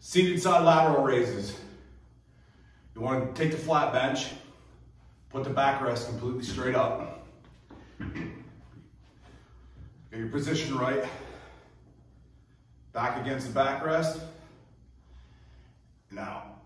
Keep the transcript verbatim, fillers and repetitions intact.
Seated side lateral raises. You want to take the flat bench, put the backrest completely straight up. Get your position right. Back against the backrest. Now,